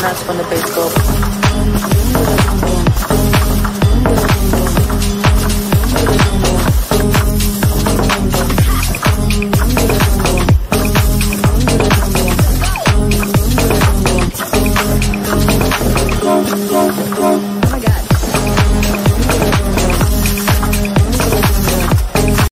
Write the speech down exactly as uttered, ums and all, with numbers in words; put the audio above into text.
that's when the bass go. We'll be right back.